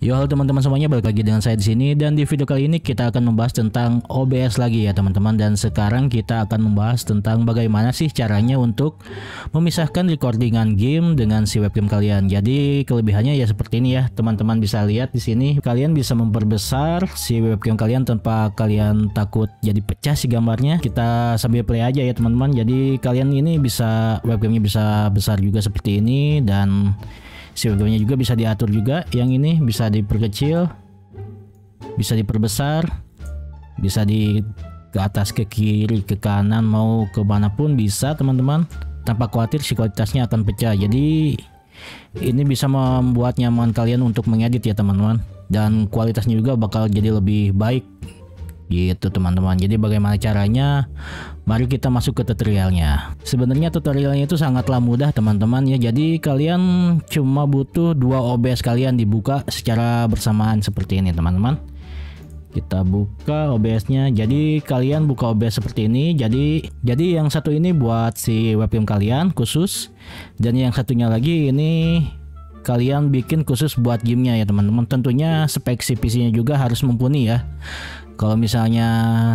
Yo, halo teman-teman semuanya, balik lagi dengan saya di sini, dan di video kali ini kita akan membahas tentang OBS lagi ya teman-teman. Dan sekarang kita akan membahas tentang bagaimana sih caranya untuk memisahkan recordingan game dengan si webcam kalian. Jadi kelebihannya ya seperti ini ya, teman-teman bisa lihat di sini. Kalian bisa memperbesar si webcam kalian tanpa kalian takut jadi pecah si gambarnya. Kita sambil play aja ya teman-teman. Jadi kalian ini bisa, webcamnya bisa besar juga seperti ini, dan si webcamnya juga bisa diatur juga. Yang ini bisa diperkecil, bisa diperbesar, bisa ke atas, ke kiri, ke kanan, mau ke manapun bisa teman-teman, tanpa khawatir si kualitasnya akan pecah. Jadi ini bisa membuat nyaman kalian untuk mengedit ya teman-teman, dan kualitasnya juga bakal jadi lebih baik gitu teman-teman. Jadi bagaimana caranya? Mari kita masuk ke tutorialnya. Sebenarnya tutorialnya itu sangatlah mudah teman-teman ya. Jadi kalian cuma butuh dua OBS kalian dibuka secara bersamaan seperti ini teman-teman. Kita buka OBS-nya. Jadi kalian buka OBS seperti ini. Jadi yang satu ini buat si webcam kalian khusus, dan yang satunya lagi ini kalian bikin khusus buat gamenya ya teman-teman. Tentunya spek si PC-nya juga harus mumpuni ya. Kalau misalnya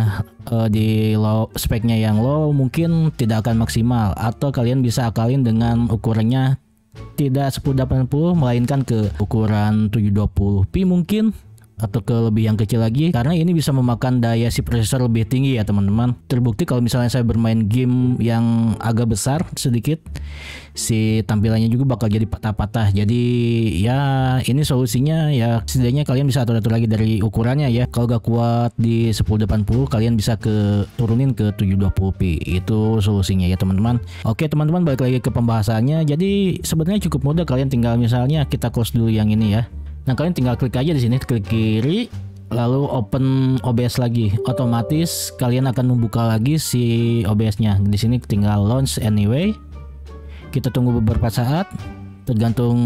di speknya yang low mungkin tidak akan maksimal, atau kalian bisa akalin dengan ukurannya tidak 1080 melainkan ke ukuran 720p mungkin, atau ke lebih yang kecil lagi, karena ini bisa memakan daya si prosesor lebih tinggi ya teman-teman. Terbukti kalau misalnya saya bermain game yang agak besar sedikit, si tampilannya juga bakal jadi patah-patah. Jadi ya ini solusinya ya, setidaknya kalian bisa atur-atur lagi dari ukurannya ya. Kalau gak kuat di 1080 kalian bisa turunin ke 720p. Itu solusinya ya teman-teman. Oke teman-teman, balik lagi ke pembahasannya. Jadi sebenarnya cukup mudah, kalian tinggal misalnya kita close dulu yang ini ya. Nah kalian tinggal klik aja di sini, klik kiri, lalu open OBS lagi. Otomatis kalian akan membuka lagi si OBS-nya. Di sini tinggal launch anyway. Kita tunggu beberapa saat, tergantung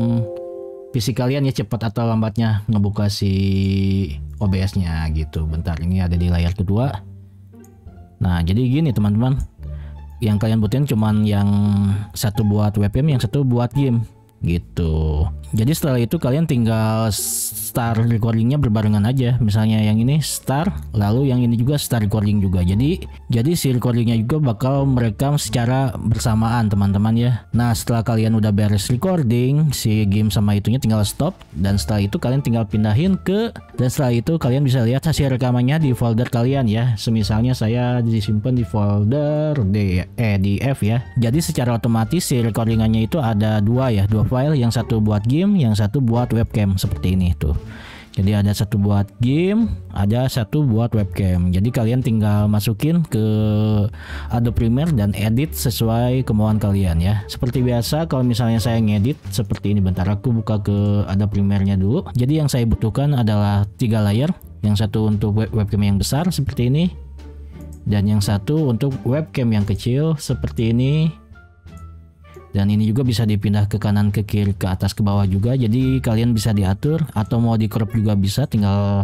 PC kalian ya cepat atau lambatnya ngebuka si OBS-nya gitu. Bentar, ini ada di layar kedua. Nah jadi gini teman-teman, yang kalian butuhin cuman yang satu buat webcam, yang satu buat game gitu. Jadi setelah itu kalian tinggal start recordingnya berbarengan aja. Misalnya yang ini start, lalu yang ini juga start recording juga. Jadi si recordingnya juga bakal merekam secara bersamaan teman-teman ya. Nah setelah kalian udah beres recording, si game sama itunya tinggal stop, dan setelah itu kalian tinggal pindahin dan setelah itu kalian bisa lihat hasil rekamannya di folder kalian ya. Semisalnya saya disimpan di folder di F ya. Jadi secara otomatis si recordingannya itu ada dua file, yang satu buat game, yang satu buat webcam seperti ini tuh. Jadi ada satu buat game, ada satu buat webcam. Jadi kalian tinggal masukin ke Adobe Premiere dan edit sesuai kemauan kalian ya. Seperti biasa kalau misalnya saya ngedit seperti ini, bentar aku buka ke Adobe Premiere-nya dulu. Jadi yang saya butuhkan adalah 3 layer. Yang satu untuk webcam yang besar seperti ini, dan yang satu untuk webcam yang kecil seperti ini. Dan ini juga bisa dipindah ke kanan, ke kiri, ke atas, ke bawah juga. Jadi kalian bisa diatur, atau mau di crop juga bisa. Tinggal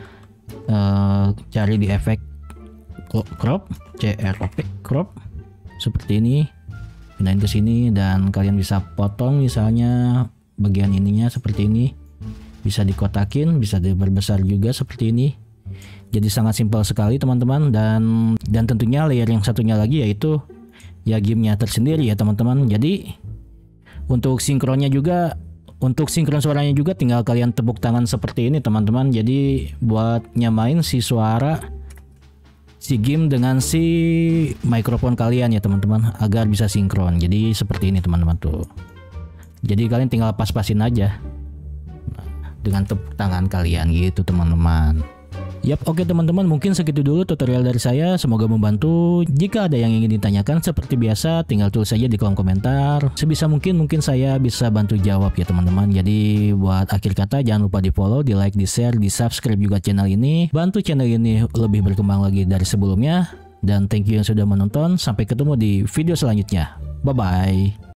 cari di efek crop, crop seperti ini, pindahin ke sini, dan kalian bisa potong misalnya bagian ininya seperti ini. Bisa dikotakin, bisa diperbesar juga seperti ini. Jadi sangat simpel sekali teman-teman. Dan tentunya layer yang satunya lagi yaitu ya gamenya tersendiri ya teman-teman. Jadi untuk sinkronnya juga, untuk sinkron suaranya juga tinggal kalian tepuk tangan seperti ini teman-teman. Jadi buat nyamain si suara si game dengan si mikrofon kalian ya teman-teman, agar bisa sinkron. Jadi seperti ini teman-teman tuh. Jadi kalian tinggal pas-pasin aja dengan tepuk tangan kalian gitu teman-teman. Yap, oke teman-teman, mungkin segitu dulu tutorial dari saya. Semoga membantu. Jika ada yang ingin ditanyakan seperti biasa, tinggal tulis saja di kolom komentar. Sebisa mungkin saya bisa bantu jawab ya teman-teman. Jadi buat akhir kata, jangan lupa di follow, di like, di share, di subscribe juga channel ini. Bantu channel ini lebih berkembang lagi dari sebelumnya. Dan thank you yang sudah menonton. Sampai ketemu di video selanjutnya. Bye bye.